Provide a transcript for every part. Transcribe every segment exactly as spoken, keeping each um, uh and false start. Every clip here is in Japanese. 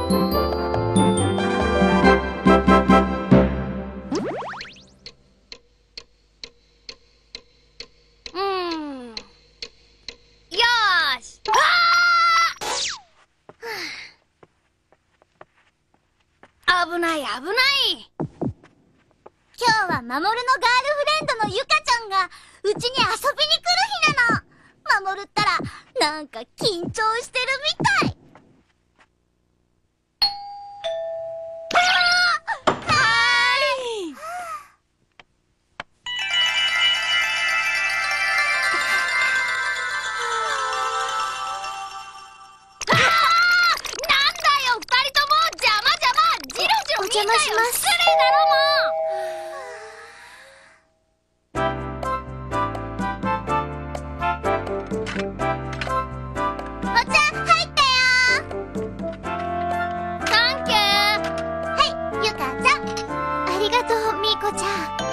危ない危ない。 今日はマモルのガールフレンドのゆかちゃんがうちに遊びに来る日なの。マモルったらなんか緊張してるみたい。 お邪魔します。失礼だろもう。 お茶入ったよ。 サンキュー。 はい、ゆかちゃん。ありがとう、みーこちゃ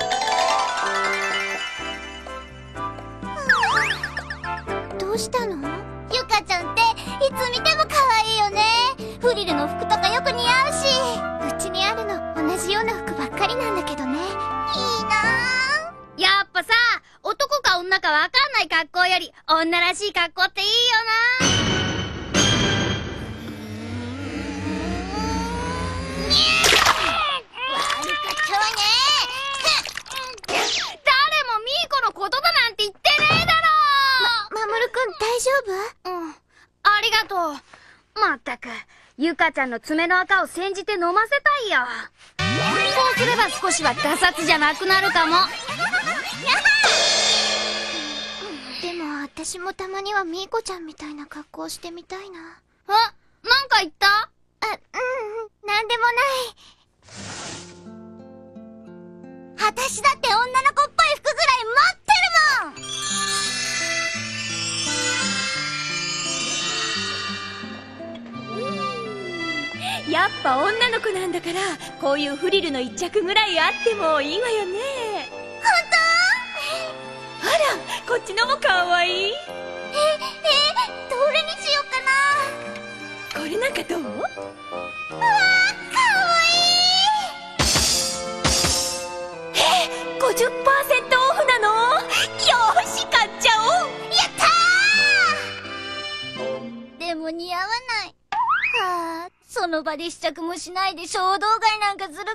ん。どうしたの？ゆかちゃんっていつ見ても可愛いよね。フリルの服とかよく似合うし。うちにあるの同じような服ばっかりなんだけどね。いいなぁ。 やっぱさ、男か女かわかんない格好より女らしい格好っていいよな。 悪かっちゃうね。 誰もミーコのことだなんて言ってねえだろ。 ま、マモルくん大丈夫？ うん、ありがとう。まったくゆかちゃんの爪の赤を煎じて飲ませたいよ。そうすれば少しはガサツじゃなくなるかも。 でも私もたまにはみーこちゃんみたいな格好してみたいな。 あ、なんか言った？ あ、うん、なんでもない。私だって女の子っぽい服ぐらい持ってるもん。 やっぱ女の子なんだからこういうフリルの一着ぐらいあってもいいわよね。 本当？あら、こっちのもかわいい。え、 え、どれにしようかな。これなんかどう？うわー、かわいい。 え、ごじゅっパーセント オフなの？よーし、買っちゃおう。 やったー。でも似合わない。はあ、その場で試着もしないで衝動買いなんかするから。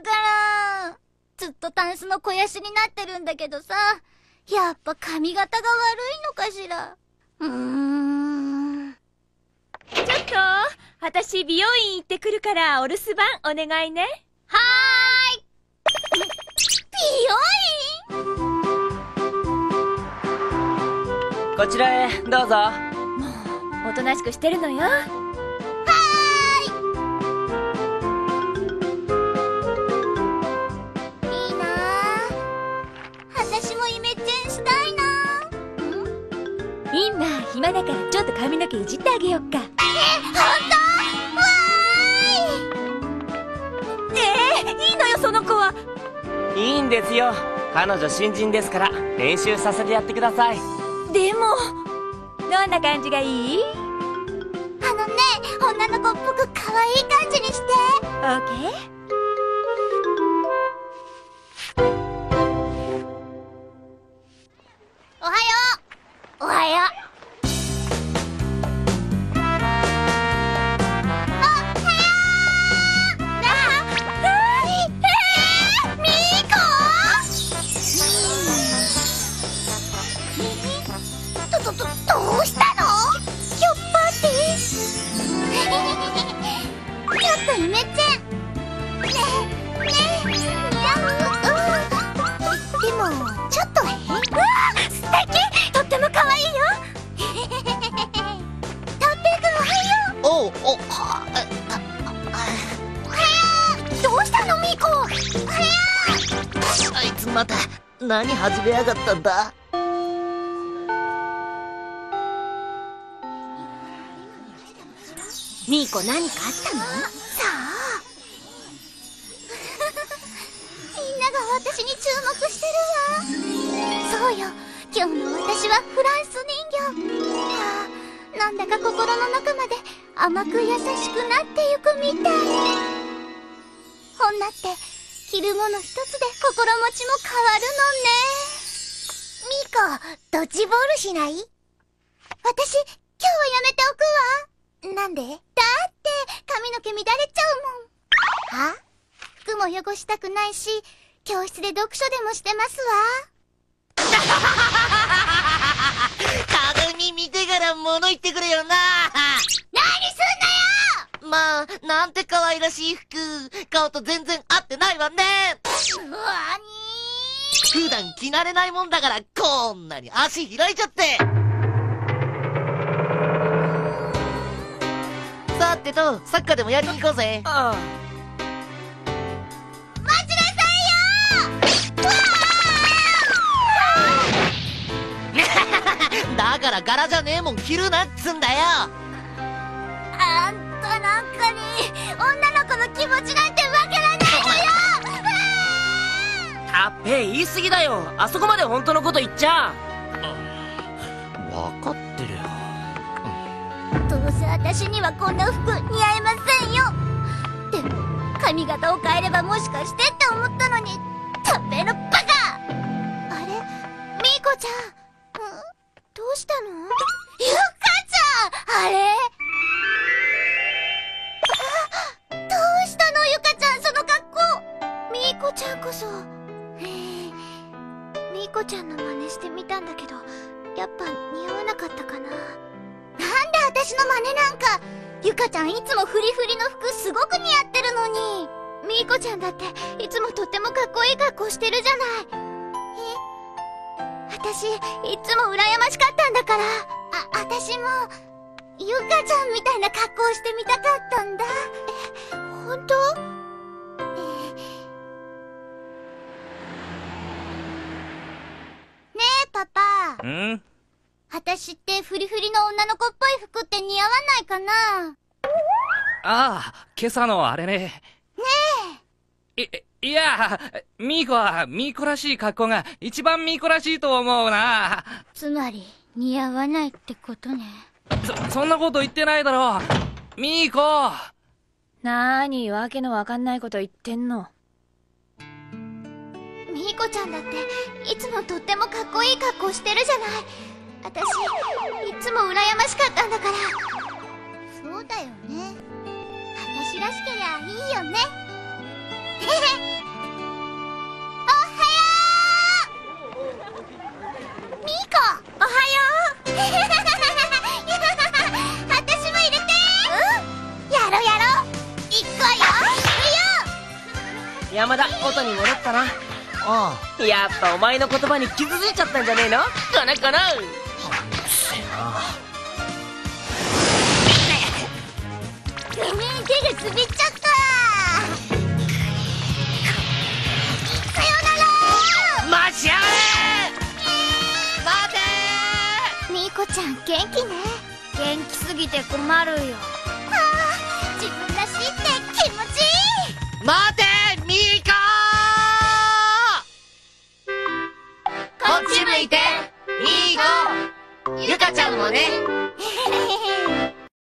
ずっとタンスの肥やしになってるんだけどさ、やっぱ髪型が悪いのかしら。うーん。 ちょっと、私美容院行ってくるからお留守番お願いね。 はーい。 美容院？ こちらへどうぞ。 もうおとなしくしてるのよ。今暇だからちょっと髪の毛いじってあげよっか。え、 ほんと？わーい。えー、いいのよその子は。 いいんですよ、彼女新人ですから練習させてやってください。 でもどんな感じがいい？ あのね、女の子っぽく可愛い感じにして。 オーケー。 おはよう。おはよう。ど、ど、どうしたの？ひょっぱってちょっとイメチェン。ねえ、ねえ、似合う？うん。でも、ちょっと変。うわー、素敵！とっても可愛いよ。とってくんおはよう。 おう、お、は、 おはよう。どうしたのミーコ？おはよあいつまた何始めやがったんだ。 ミーコ何かあったの？ さあみんなが私に注目してるわ。そうよ、今日の私はフランス人形。あ、ななんだか心の中まで甘く優しくなってゆくみたい。女って着るもの一つで心持ちも変わるのね。ミーコ、ドッジボールしない？私、今日はやめておくわ。なんで？だって髪の毛乱れちゃうもん。は？服も汚したくないし、教室で読書でもしてますわ。 鏡見てから物言ってくれよな。 何すんのよ。 まあ、なんて可愛らしい服。顔と全然合ってないわね。 うわ普段着慣れないもんだから、こんなに足開いちゃって。さてと、サッカーでもやりに行こうぜ。 ああ。 待ちなさいよ。 だから柄じゃねえもん着るなっつんだよ。 あんたなんかに女の子の気持ちなんてわからないのよ。 たっぺ言い過ぎだよ。あそこまで本当のこと言っちゃ。 わかってるよ。 どうせ私にはこんな服似合いませんよ。でも髪型を変えればもしかしてって思ったのに、たっぺのバカ。あれ、ミーコちゃん、ん？どうしたの？ゆかちゃん、あれ？あ、どうしたのゆかちゃん、その格好。ミーコちゃんこそ。へえ、ミーコちゃんの真似してみたんだけど、やっぱ似合わなかったかな。なんで私の真似なんか。ゆかちゃんいつもフリフリの服すごく似合ってるのに。ミーコちゃんだっていつもとってもかっこいい格好してるじゃない。え、私いつも羨ましかったんだから。あ、私もゆかちゃんみたいな格好してみたかったんだ。え、ほんと？えー、ねえパパ。 ん？ 私ってフリフリの女の子っぽい服って似合わないかな？ ああ、今朝のあれね。 ねえ。い、いや、ミーコはミーコらしい格好が一番ミーコらしいと思うな。 つまり、似合わないってことね。 そ、そんなこと言ってないだろ。ミーコ。 なーに、わけのわかんないこと言ってんの。 ミーコちゃんだっていつもとってもかっこいい格好してるじゃない。私いつも羨ましかったんだから。そうだよね。私らしけりゃいいよね。へへ。おはよう。ミーコ、おはよう。私も入れて。うん、やろやろ。行くわよ。行くよ。 山田、元に戻ったな。 ああ。やっぱお前の言葉に傷ついちゃったんじゃねえの？かなかな。 ごめん、手が滑っちゃった。さよなら。 待ち合え。待てー。ミーコちゃん元気ね。 元気すぎて困るよ。